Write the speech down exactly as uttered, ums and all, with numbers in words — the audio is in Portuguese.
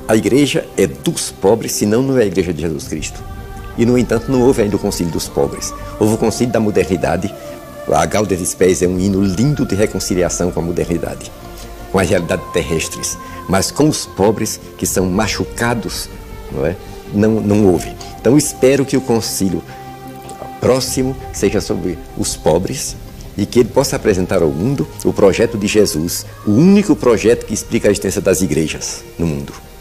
A igreja é dos pobres, senão não é a igreja de Jesus Cristo. E, no entanto, não houve ainda o concílio dos pobres. Houve o concílio da modernidade. A Gaudium et Spes é um hino lindo de reconciliação com a modernidade, com as realidades terrestres. Mas com os pobres, que são machucados, não é? Não, não houve. Então, espero que o concílio próximo seja sobre os pobres e que ele possa apresentar ao mundo o projeto de Jesus, o único projeto que explica a existência das igrejas no mundo.